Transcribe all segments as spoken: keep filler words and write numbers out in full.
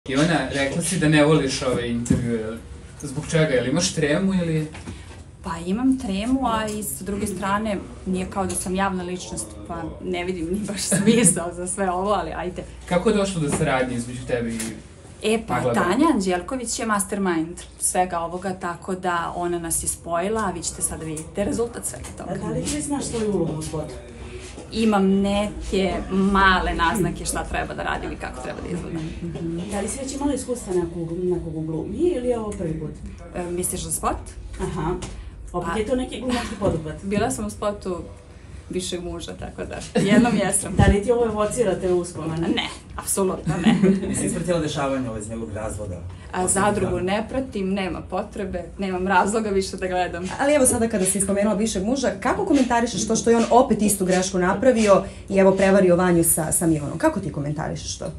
Ivana, rekla si da ne voliš ove intervjue. Zbog čega? Jel imaš tremu ili... Pa imam tremu, a i sa druge strane nije kao da sam javna ličnost, pa ne vidim ni baš smisao za sve ovo, ali ajde. Kako je došlo do saradnje između tebi i... E pa, Tanja Anđelković je mastermind svega ovoga, tako da ona nas je spojila, a vi ćete sada vidjeti rezultat svega toga. Da li ti znaš svoju ulogu u spotu? Imam neke male naznake šta treba da radim i kako treba da izgledam. Da li si već imala iskustva nekog u glumi ili je ovo prvi put? Misliš za spot? Aha. Opet je to neki glumački poduhvat? Bila sam u spotu bivšeg muža, tako da jednom jesam. Da li ti ovo evocira te uspomene? Ne, apsolutno ne. Nisi ispratila dešavanja iz njegovog razvoda? A zadrugu ne pratim, nema potrebe, nemam razloga više da gledam. Ali evo sada kada si spomenula bivšeg muža, kako komentarišeš to što je on opet istu grešku napravio i evo prevario Vanju sa, sa Milanom? Kako ti komentarišeš to?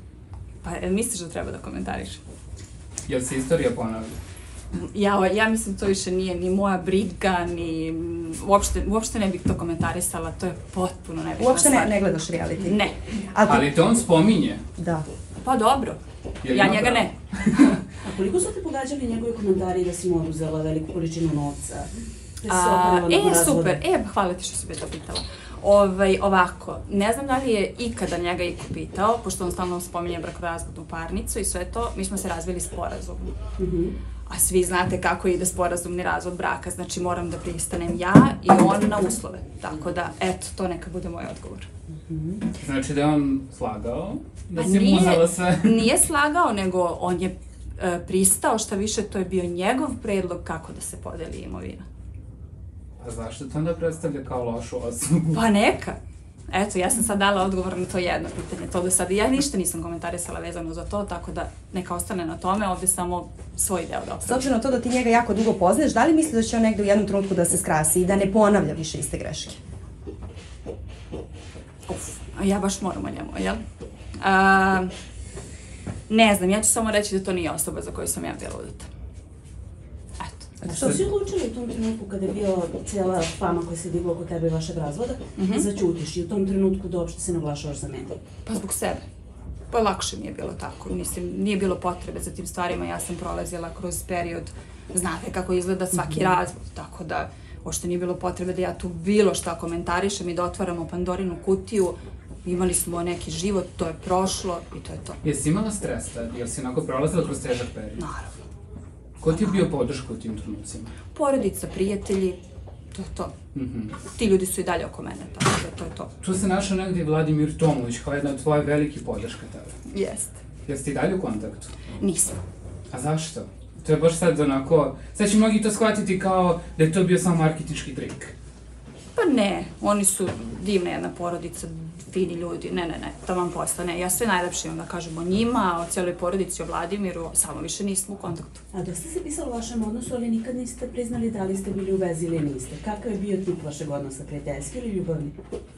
Pa misliš da treba da komentarišem? Jel se istorija ponavlja? Ja, ja mislim to više nije ni moja briga, ni... Uopšte, uopšte ne bih to komentarisala, to je potpuno nebitna Uopšte ne, stvar. ne gledaš reality? Ne. Ali, ti... Ali te on spominje? Da. Pa dobro. Jel Ja ima njega pravo? ne. A koliko su te pogađali njegovi komentari da si mu oduzela veliku količinu novca? Da si se A, oprala nakon e, razvoda? super. E, hvala ti što si me to pitala. Ovaj, ovako, ne znam da li je ikada njega iko pitao, pošto on stalno spominje brakorazvodnu parnicu i sve to, mi smo se razvili sporazumno. Mhm. A svi znate kako ide sporazumni razvod braka, znači moram da pristanem ja i on na uslove. Tako da, eto, to neka bude moj odgovor. Znači da je on slagao? Da Pa si mu nije- uzela sve? Nije slagao, nego on je e, pristao, šta više, to je bio njegov predlog kako da se podeli imovina. A zašto to onda predstavlja kao lošu osobu? Pa neka. Eto, ja sam sad dala odgovor na to jedno pitanje. To do sada, ja ništa nisam komentarisala vezano za to, tako da neka ostane na tome, ovdje samo svoj deo da S opravim. obzirom na to da ti njega jako dugo poznaješ, da li misliš da će on negde u jednom trenutku da se skrasi i da ne ponavlja više iste greške? Uf, a ja baš moram o njemu, jel? A, ne znam, ja ću samo reći da to nije osoba za koju sam ja bila udata. Eto. A što si odlučila u tom trenutku kada je bio cijela fama koja se digla oko tebe i vašeg razvoda, da začutiš i u tom trenutku da uopšte se naglašavaš za mene? Pa zbog sebe. Pa lakše mi je bilo tako, mislim, nije bilo potrebe za tim stvarima, ja sam prolazila kroz period, znate kako izgleda svaki razvod, tako da uopšte nije bilo potrebe da ja tu bilo šta komentarišem i da otvaramo Pandorinu kutiju, imali smo neki život, to je prošlo i to je to. Jesi imala stres tad? Jel si onako prolazila kroz težak period? Naravno. Ko ti je bio podrška u tim trenucima? Porodica, prijatelji, to je to. Mhm. Ti ljudi su i dalje oko mene, tako da to je to. Tu se našao negdje i Vladimir Tomović kao jedna od tvoje velike podrška tebe. Jeste. Jesi ti dalje u kontaktu? Nisam. A zašto? To je baš sad onako... Sad će mnogi to shvatiti kao da je to bio samo marketinški trik. Pa ne, oni su divna jedna porodica, fini ljudi, ne, ne, ne, to vam posla, ne, ja sve najlepše imam da kažem o njima, o cijeloj porodici, o Vladimiru, samo više nismo u kontaktu. A dok ste se pisali o vašem odnosu, ali nikad niste priznali da li ste bili u vezi ili niste. Kakav je bio tip vašeg odnosa, prijateljski ili ljubavni?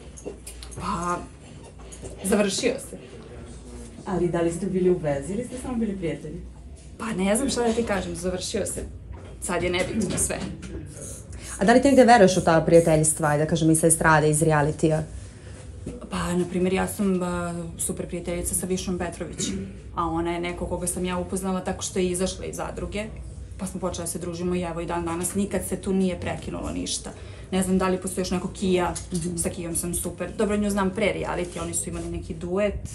Pa, završio se. Ali da li ste bili u vezi ili ste samo bili prijatelji? Pa ne znam šta da ti kažem, završio se. Sad je nebitno sve. A da li ti negde veruješ u ta prijateljstva, da kažem, i sa estrade, iz realitija? Pa, na primjer, ja sam uh, super prijateljica sa Višnjom Petrović, a ona je neko koga sam ja upoznala tako što je izašla iz zadruge, pa smo počeli da se družimo i evo i dan danas, nikad se tu nije prekinulo ništa. Ne znam da li postoji još neko Kija, sa Kijom sam super. Dobro, nju znam pre reality, oni su imali neki duet.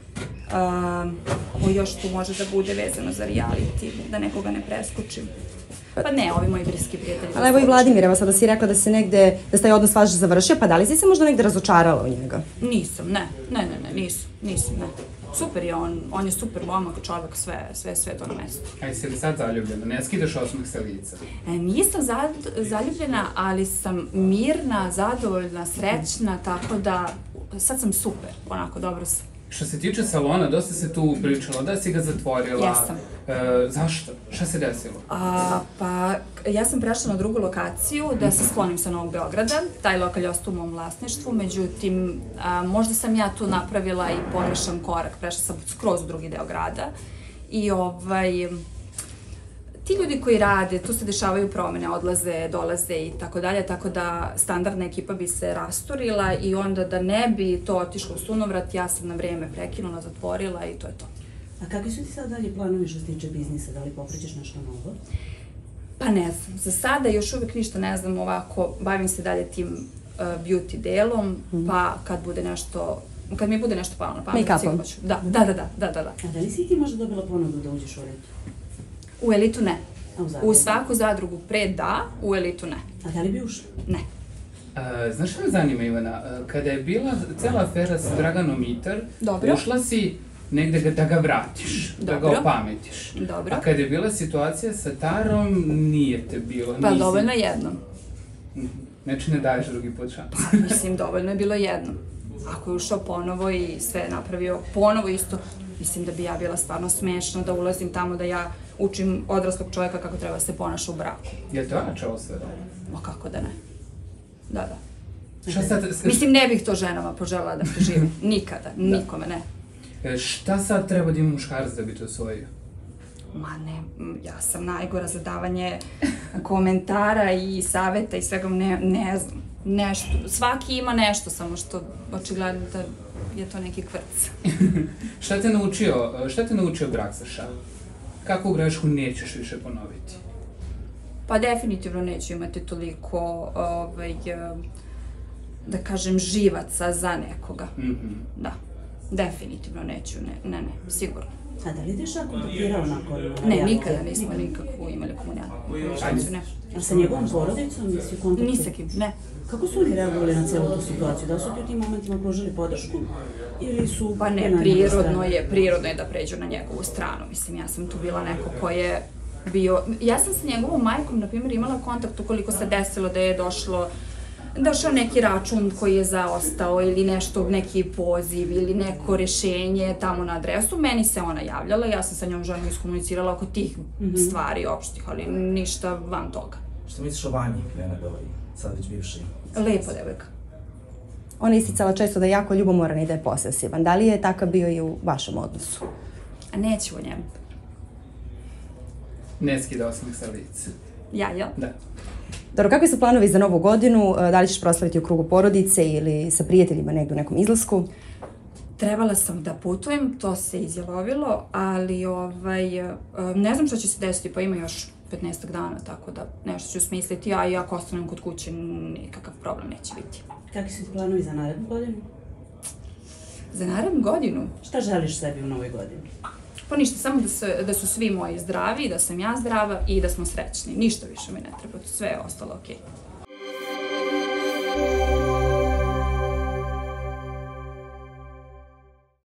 Um, ko još tu može da bude vezano za reality, da nekoga ne preskočim. Pa ne, ovi moji bliski prijatelji. Ali evo i Vladimir, evo sada si rekla da se negde, da se taj odnos vaš završio, pa da li si se možda negde razočarala u njega? Nisam, ne, ne, ne, ne, nisam, nisam, ne. Super je on, on je super momak, čovjek, sve, sve, sve to na mestu. A jesi li sad zaljubljena? Ne skidaš osmeh sa lica? E, nisam zad, zaljubljena, ali sam mirna, zadovoljna, srećna, tako da sad sam super, onako, dobro sam. Što se tiče salona, dosta se tu pričalo da si ga zatvorila. Jesam. E, zašto? Šta se desilo? A, pa, ja sam prešla na drugu lokaciju da se sklonim sa Novog Beograda. Taj lokal je ostao u mom vlasništvu, međutim, a, možda sam ja tu napravila i pogrešan korak, prešla sam skroz u drugi deo grada. I ovaj, ti ljudi koji rade, tu se dešavaju promene, odlaze, dolaze i tako dalje, tako da standardna ekipa bi se rasturila i onda da ne bi to otišlo u sunovrat, ja sam na vrijeme prekinula, zatvorila i to je to. A kakvi su ti sad dalje planovi što se tiče biznisa? Da li pokrećeš nešto novo? Pa ne znam, za sada još uvek ništa ne znam ovako, bavim se dalje tim uh, beauty delom, pa kad bude nešto, kad mi bude nešto palo na pamet, Make-upom. sigurno ću. Da, da, da, da, da, da, da. A da li si ti možda dobila ponudu da uđeš u elitu? U elitu ne. A u zadrugu? U svaku zadrugu pre da, u elitu ne. A da li bi ušla? Ne. E, znaš što me zanima, Ivana? E, Kada je bila cela afera sa Draganom Mitar, Dobro. ušla si negde ga, da ga vratiš, da ga Dobro. opametiš. Dobro. A kada je bila situacija sa Tarom, nije te bilo. Pa nisi- dovoljno jednom. Mhm. Znači ne daješ drugi put šansu. Pa mislim, dovoljno je bilo jednom. Ako je ušao ponovo i sve napravio ponovo isto, mislim da bi ja bila stvarno smešna da ulazim tamo da ja učim odraslog čovjeka kako treba da se ponaša u braku. Je to načelo sve? Ma kako da ne? Da, da. Šta sad, Mislim, ne bih to ženama poželjela da preživim. Nikada. Nikome ne. e, šta sad treba da ima muškarac da bi to osvojio? Ma ne, m, ja sam najgora za davanje komentara i saveta i svega, ne, ne znam. Nešto, svaki ima nešto, samo što očigledno da je to neki kvrc. Šta te naučio, šta te naučio brak sa Ša? Kakvu grešku nećeš više ponoviti? Pa definitivno neću imati toliko, ovaj, da kažem, živaca za nekoga. Mhm. Da, definitivno neću, ne, ne, ne, sigurno. A da li ti je Šak kontaktirao nakon Ne, reakcije? nikada nismo nikakvu imali komunikaciju, ne. A sa njegovom porodicom nisi u kontaktu? Ni sa kim, ne. Kako su oni reagovali na celu tu situaciju? Da li su ti u tim momentima pružili podršku ili su... Pa ne, na prirodno stranu? je, prirodno je da pređu na njegovu stranu. Mislim, ja sam tu bila neko ko je bio... Ja sam sa njegovom majkom, na primjer, imala kontakt ukoliko se desilo da je došlo došao neki račun koji je zaostao ili nešto, neki poziv ili neko rešenje tamo na adresu, meni se ona javljala, ja sam sa njom željno iskomunicirala oko tih stvari opštih, ali ništa van toga. Što misliš o Vanji, Lena Belovi, sad već bivši? Lepa devojka. Ona je isticala često da je jako ljubomoran i da je posesivan. Da li je takav bio i u vašem odnosu? A neću o njemu. Ne skida osmeh sa lica. Ja, jel? Da. Dobro, kakvi su planovi za novu godinu? Da li ćeš proslaviti u krugu porodice ili sa prijateljima negdje u nekom izlasku? Trebala sam da putujem, to se izjelovilo, ali ovaj, ne znam šta će se desiti, pa ima još petnaestak dana, tako da nešto ću smisliti, a i ako ostanem kod kuće, nikakav problem neće biti. Kakvi su ti planovi za narednu godinu? Za narednu godinu? Šta želiš sebi u novoj godini? Pa ništa, samo da, se, da su svi moji zdravi, da sam ja zdrava i da smo srećni. Ništa više mi ne treba, sve je ostalo okej.